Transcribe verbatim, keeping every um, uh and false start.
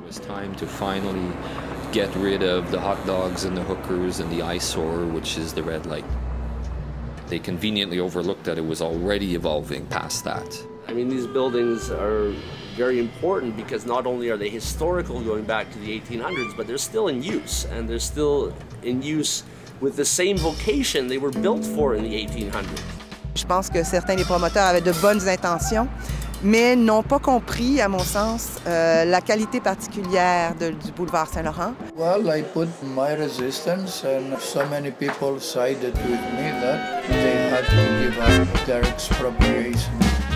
was time to finally get rid of the hot dogs and the hookers and the eyesore, which is the red light. They conveniently overlooked that it was already evolving past that. I mean, these buildings are very important because not only are they historical going back to the eighteen hundreds, but they're still in use, and they're still in use with the same vocation they were built for in the eighteen hundreds. Je pense que certains des promoteurs avaient de bonnes intentions, mais n'ont pas compris, à mon sens, euh, la qualité particulière de, du boulevard Saint-Laurent. Well, I put my resistance, and so many people sided with me that they had to give up their expropriation.